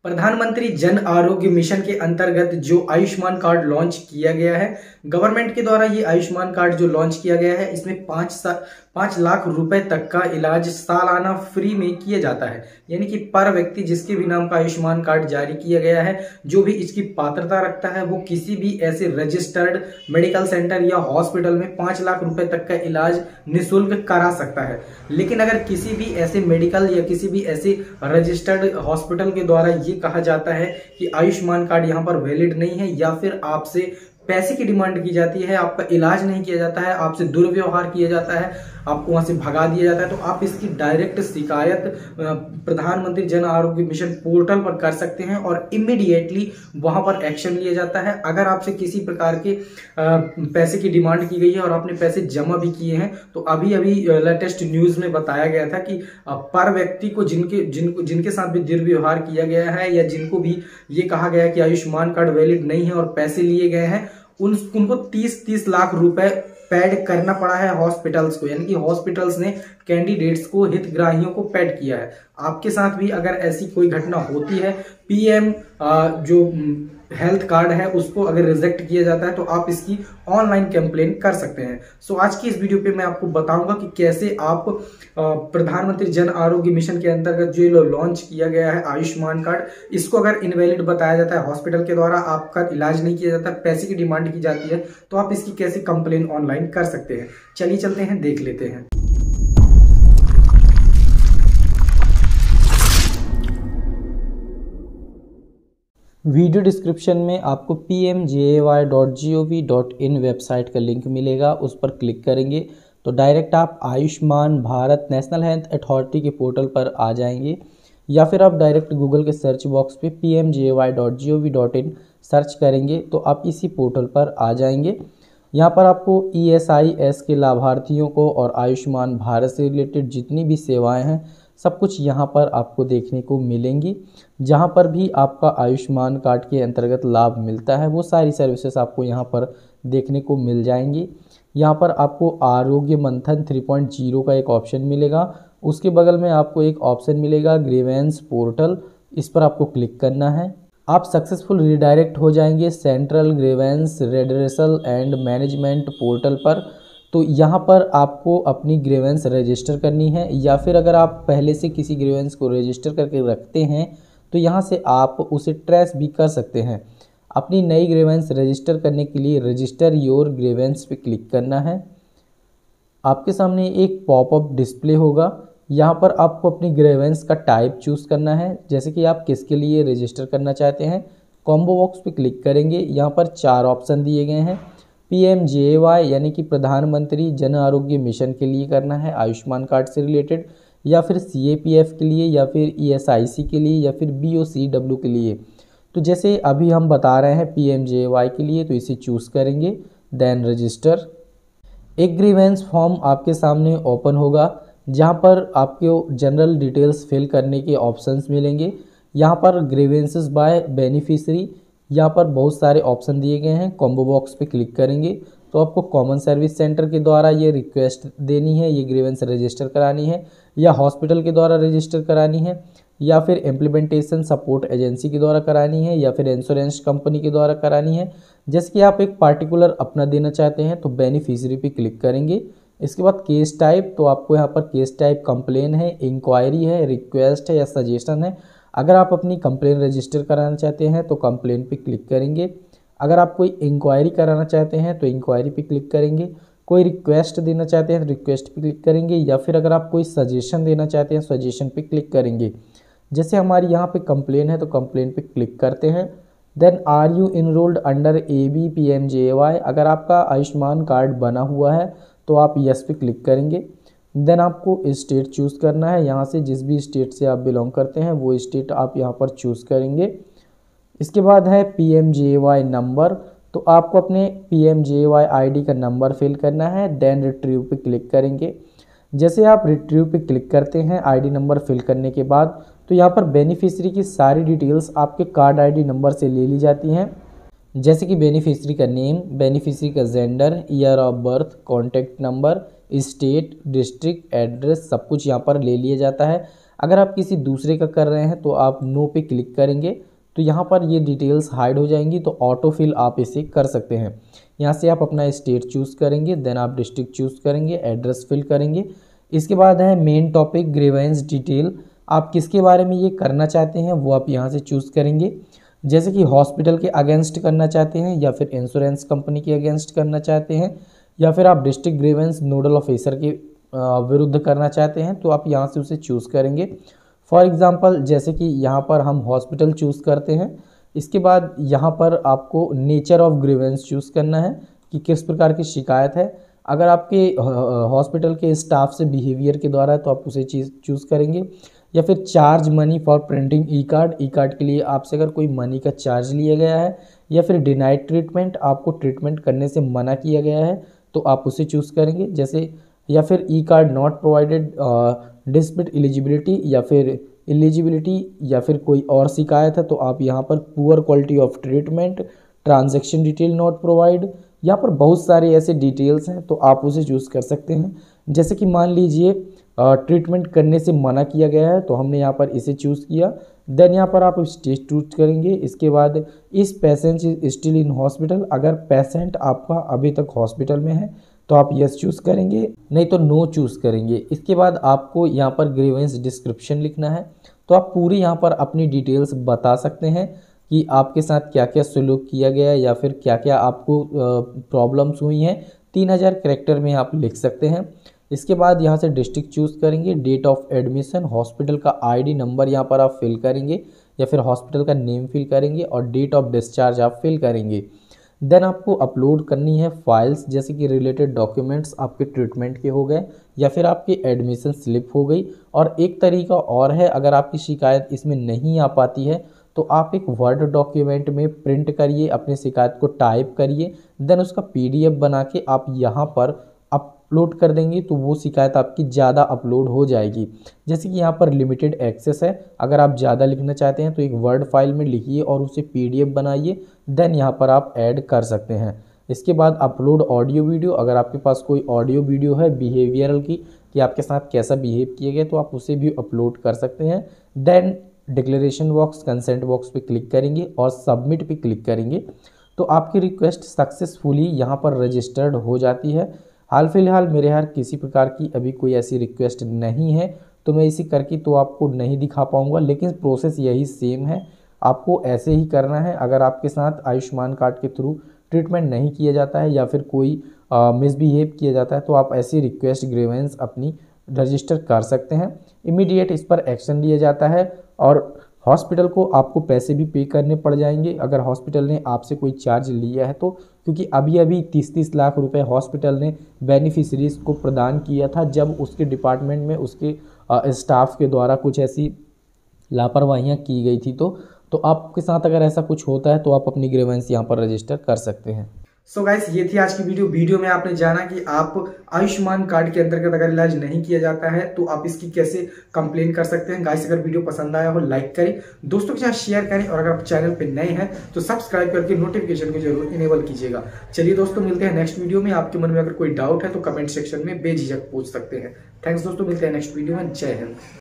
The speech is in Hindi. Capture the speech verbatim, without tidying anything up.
प्रधानमंत्री जन आरोग्य मिशन के अंतर्गत जो आयुष्मान कार्ड लॉन्च किया गया है, गवर्नमेंट के द्वारा ये आयुष्मान कार्ड जो लॉन्च किया गया है, इसमें पाँच सा पाँच लाख रुपए तक का इलाज सालाना फ्री में किया जाता है। यानी कि पर व्यक्ति जिसके भी नाम का आयुष्मान कार्ड जारी किया गया है, जो भी इसकी पात्रता रखता है, वो किसी भी ऐसे रजिस्टर्ड मेडिकल सेंटर या हॉस्पिटल में पाँच लाख रुपए तक का इलाज निःशुल्क करा सकता है। लेकिन अगर किसी भी ऐसे मेडिकल या किसी भी ऐसे रजिस्टर्ड हॉस्पिटल के द्वारा ये कहा जाता है कि आयुष्मान कार्ड यहाँ पर वैलिड नहीं है, या फिर आपसे पैसे की डिमांड की जाती है, आपका इलाज नहीं किया जाता है, आपसे दुर्व्यवहार किया जाता है, आपको वहां से भगा दिया जाता है, तो आप इसकी डायरेक्ट शिकायत प्रधानमंत्री जन आरोग्य मिशन पोर्टल पर कर सकते हैं और इमीडिएटली वहां पर एक्शन लिया जाता है। अगर आपसे किसी प्रकार के पैसे की डिमांड की गई है और आपने पैसे जमा भी किए हैं, तो अभी अभी लेटेस्ट न्यूज में बताया गया था कि पर व्यक्ति को जिनके जिनको जिनके साथ भी दुर्व्यवहार किया गया है या जिनको भी ये कहा गया है कि आयुष्मान कार्ड वैलिड नहीं है और पैसे लिए गए हैं, उन उनको तीस तीस लाख रुपए पेड करना पड़ा है हॉस्पिटल्स को। यानी कि हॉस्पिटल्स ने कैंडिडेट्स को, हितग्राहियों को पेड किया है। आपके साथ भी अगर ऐसी कोई घटना होती है, पीएम जो हेल्थ कार्ड है उसको अगर रिजेक्ट किया जाता है, तो आप इसकी ऑनलाइन कंप्लेन कर सकते हैं। सो आज की इस वीडियो पे मैं आपको बताऊंगा कि कैसे आप प्रधानमंत्री जन आरोग्य मिशन के अंतर्गत जो लॉन्च किया गया है आयुष्मान कार्ड, इसको अगर इनवैलिड बताया जाता है, हॉस्पिटल के द्वारा आपका इलाज नहीं किया जाता, पैसे की डिमांड की जाती है, तो आप इसकी कैसे कंप्लेन ऑनलाइन कर सकते हैं। चलिए चलते हैं, देख लेते हैं। वीडियो डिस्क्रिप्शन में आपको P M J A Y dot G O V dot in website का लिंक मिलेगा। उस पर क्लिक करेंगे तो डायरेक्ट आप Ayushman Bharat national health authority के पोर्टल पर आ जाएंगे, या फिर आप डायरेक्ट गूगल के सर्च बॉक्स पे P M J A Y dot G O V dot in search करेंगे तो आप इसी पोर्टल पर आ जाएंगे। यहाँ पर आपको ई एस आई एस के लाभार्थियों को और आयुष्मान भारत से रिलेटेड जितनी भी सेवाएं हैं सब कुछ यहाँ पर आपको देखने को मिलेंगी। जहाँ पर भी आपका आयुष्मान कार्ड के अंतर्गत लाभ मिलता है वो सारी सर्विसेज आपको यहाँ पर देखने को मिल जाएंगी। यहाँ पर आपको Arogya Manthan three point zero का एक ऑप्शन मिलेगा, उसके बगल में आपको एक ऑप्शन मिलेगा ग्रीवेंस पोर्टल, इस पर आपको क्लिक करना है। आप सक्सेसफुल रिडायरेक्ट हो जाएंगे central grievance redressal and management portal पर। तो यहाँ पर आपको अपनी ग्रीवेंस रजिस्टर करनी है, या फिर अगर आप पहले से किसी ग्रीवेंस को रजिस्टर करके रखते हैं तो यहाँ से आप उसे ट्रेस भी कर सकते हैं। अपनी नई ग्रीवेंस रजिस्टर करने के लिए रजिस्टर योर ग्रीवेंस पे क्लिक करना है। आपके सामने एक पॉपअप डिस्प्ले होगा, यहाँ पर आपको अपनी ग्रीवेंस का टाइप चूज़ करना है, जैसे कि आप किसके लिए रजिस्टर करना चाहते हैं। कॉम्बो बॉक्स पे क्लिक करेंगे, यहाँ पर चार ऑप्शन दिए गए हैं। P M J A Y यानी कि प्रधानमंत्री जन आरोग्य मिशन के लिए करना है आयुष्मान कार्ड से रिलेटेड, या फिर सी ए पी एफ के लिए, या फिर ई एस आई सी के लिए, या फिर बी ओ सी डब्ल्यू के लिए। तो जैसे अभी हम बता रहे हैं P M J A Y के लिए, तो इसे चूज़ करेंगे, देन रजिस्टर। एक ग्रीवेंस फॉर्म आपके सामने ओपन होगा, जहाँ पर आपको जनरल डिटेल्स फिल करने के ऑप्शंस मिलेंगे। यहाँ पर ग्रीवेंसेस बाय बेनिफिशरी, यहाँ पर बहुत सारे ऑप्शन दिए गए हैं। कॉम्बो बॉक्स पे क्लिक करेंगे तो आपको कॉमन सर्विस सेंटर के द्वारा ये रिक्वेस्ट देनी है, ये ग्रीवेंस रजिस्टर करानी है, या हॉस्पिटल के द्वारा रजिस्टर करानी है, या फिर इम्प्लीमेंटेशन सपोर्ट एजेंसी के द्वारा करानी है, या फिर इंश्योरेंस कंपनी के द्वारा करानी है। जैसे कि आप एक पार्टिकुलर अपना देना चाहते हैं तो बेनिफिशरी पे क्लिक करेंगे। इसके बाद केस टाइप, तो आपको यहाँ पर केस टाइप कंप्लेन है, इंक्वायरी है, रिक्वेस्ट है या सजेशन है। अगर आप अपनी कंप्लेन रजिस्टर कराना चाहते हैं तो कंप्लेन पे क्लिक करेंगे। अगर आप कोई इंक्वायरी कराना चाहते हैं तो इंक्वायरी पे क्लिक करेंगे। कोई रिक्वेस्ट देना चाहते हैं तो रिक्वेस्ट पे क्लिक करेंगे, या फिर अगर आप कोई सजेशन देना चाहते हैं सजेशन पे क्लिक करेंगे। जैसे हमारी यहाँ पे कंप्लेन है तो कंप्लेन पे क्लिक करते हैं। Then are you enrolled under A B P M J A Y, अगर आपका आयुष्मान कार्ड बना हुआ है तो आप यस पे क्लिक करेंगे। देन आपको स्टेट चूज़ करना है, यहाँ से जिस भी स्टेट से आप बिलोंग करते हैं वो स्टेट आप यहाँ पर चूज़ करेंगे। इसके बाद है P M J A Y number, तो आपको अपने P M J A Y I D का नंबर फिल करना है। देन रिट्रीव पे क्लिक करेंगे। जैसे आप रिट्रीव पे क्लिक करते हैं आईडी नंबर फिल करने के बाद, तो यहाँ पर बेनिफिशियरी की सारी डिटेल्स आपके कार्ड आईडी नंबर से ले ली जाती हैं, जैसे कि बेनिफिशियरी का नेम, बेनिफिशियरी का gender, year of birth, contact number, state, district, address, सब कुछ यहाँ पर ले लिया जाता है। अगर आप किसी दूसरे का कर रहे हैं तो आप नो पे क्लिक करेंगे तो यहाँ पर ये डिटेल्स हाइड हो जाएंगी, तो ऑटो फिल आप इसे कर सकते हैं। यहाँ से आप अपना स्टेट चूज़ करेंगे, देन आप डिस्ट्रिक्ट चूज़ करेंगे, एड्रेस फिल करेंगे। इसके बाद है मेन टॉपिक ग्रीवेंस डिटेल, आप किसके बारे में ये करना चाहते हैं वो आप यहाँ से चूज़ करेंगे। जैसे कि हॉस्पिटल के अगेंस्ट करना चाहते हैं, या फिर इंश्योरेंस कंपनी के अगेंस्ट करना चाहते हैं, या फिर आप डिस्ट्रिक्ट ग्रीवेंस नोडल ऑफिसर के विरुद्ध करना चाहते हैं, तो आप यहाँ से उसे चूज़ करेंगे। फॉर एग्ज़ाम्पल जैसे कि यहाँ पर हम हॉस्पिटल चूज़ करते हैं। इसके बाद यहाँ पर आपको नेचर ऑफ ग्रीवेंस चूज़ करना है कि किस प्रकार की शिकायत है। अगर आपके हॉस्पिटल के स्टाफ से बिहेवियर के द्वारा है तो आप उसे चीज़ चूज़ करेंगे। या फिर charge money for printing e card, e card के लिए आपसे अगर कोई मनी का चार्ज लिया गया है, या फिर डिनाइड ट्रीटमेंट, आपको ट्रीटमेंट करने से मना किया गया है तो आप उसे चूज़ करेंगे। जैसे या फिर e card not provided, dispute eligibility, या फिर एलिजिबिलिटी, या फिर कोई और शिकायत है तो आप यहाँ पर poor quality of treatment, transaction detail not provide, यहाँ पर बहुत सारे ऐसे डिटेल्स हैं तो आप उसे चूज़ कर सकते हैं। जैसे कि मान लीजिए ट्रीटमेंट करने से मना किया गया है तो हमने यहाँ पर इसे चूज़ किया। देन यहाँ पर आप स्टेट चूज करेंगे। इसके बाद इस patient is still in hospital, अगर पेशेंट आपका अभी तक हॉस्पिटल में है तो आप यस चूज़ करेंगे, नहीं तो नो चूज़ करेंगे। इसके बाद आपको यहाँ पर ग्रीवेंस डिस्क्रिप्शन लिखना है, तो आप पूरी यहाँ पर अपनी डिटेल्स बता सकते हैं कि आपके साथ क्या क्या सलूक किया गया है, या फिर क्या क्या आपको प्रॉब्लम्स हुई हैं। तीन हज़ार कैरेक्टर में आप लिख सकते हैं। इसके बाद यहाँ से डिस्ट्रिक्ट चूज़ करेंगे, डेट ऑफ एडमिशन, हॉस्पिटल का आईडी नंबर यहाँ पर आप फिल करेंगे, या फिर हॉस्पिटल का नेम फिल करेंगे, और डेट ऑफ डिस्चार्ज आप फिल करेंगे। देन आपको अपलोड करनी है फाइल्स, जैसे कि रिलेटेड डॉक्यूमेंट्स आपके ट्रीटमेंट के हो गए, या फिर आपकी एडमिशन स्लिप हो गई। और एक तरीका और है, अगर आपकी शिकायत इसमें नहीं आ पाती है तो आप एक वर्ड डॉक्यूमेंट में प्रिंट करिए, अपनी शिकायत को टाइप करिए, देन उसका पीडीएफ बना के आप यहाँ पर अपलोड कर देंगे तो वो शिकायत आपकी ज़्यादा अपलोड हो जाएगी। जैसे कि यहाँ पर लिमिटेड एक्सेस है, अगर आप ज़्यादा लिखना चाहते हैं तो एक वर्ड फाइल में लिखिए और उसे पीडीएफ बनाइए, देन यहाँ पर आप ऐड कर सकते हैं। इसके बाद अपलोड ऑडियो वीडियो, अगर आपके पास कोई ऑडियो वीडियो है बिहेवियरल की कि आपके साथ कैसा बिहेव किया गया तो आप उसे भी अपलोड कर सकते हैं। Then declaration box, consent box पे क्लिक करेंगे और सबमिट पे क्लिक करेंगे तो आपकी रिक्वेस्ट सक्सेसफुली यहाँ पर रजिस्टर्ड हो जाती है। हाल फिलहाल मेरे यहाँ किसी प्रकार की अभी कोई ऐसी रिक्वेस्ट नहीं है तो मैं इसी करके तो आपको नहीं दिखा पाऊँगा, लेकिन प्रोसेस यही सेम है, आपको ऐसे ही करना है। अगर आपके साथ आयुष्मान कार्ड के थ्रू ट्रीटमेंट नहीं किया जाता है, या फिर कोई मिसबिहेव किया जाता है, तो आप ऐसी रिक्वेस्ट ग्रीवेंस अपनी रजिस्टर कर सकते हैं। इमीडिएट इस पर एक्शन लिया जाता है और हॉस्पिटल को आपको पैसे भी पे करने पड़ जाएंगे अगर हॉस्पिटल ने आपसे कोई चार्ज लिया है तो, क्योंकि अभी अभी तीस तीस लाख रुपए हॉस्पिटल ने बेनिफिशरीज को प्रदान किया था जब उसके डिपार्टमेंट में उसके स्टाफ के द्वारा कुछ ऐसी लापरवाहियाँ की गई थी। तो तो आपके साथ अगर ऐसा कुछ होता है तो आप अपनी ग्रीवेंस यहाँ पर रजिस्टर कर सकते हैं। सो so गाइस, ये थी आज की वीडियो। वीडियो में आपने जाना कि आप आयुष्मान कार्ड के अंतर्गत अगर इलाज नहीं किया जाता है तो आप इसकी कैसे कंप्लेन कर सकते हैं। गाइस, अगर वीडियो पसंद आया हो लाइक करें, दोस्तों के साथ शेयर करें, और अगर आप चैनल पे नए हैं तो सब्सक्राइब करके नोटिफिकेशन को जरूर इनेबल कीजिएगा। चलिए दोस्तों, मिलते हैं नेक्स्ट वीडियो में। आपके मन में अगर कोई डाउट है तो कमेंट सेक्शन में बेझिझक पूछ सकते हैं। थैंक्स दोस्तों, मिलते हैं नेक्स्ट वीडियो में। जय हिंद।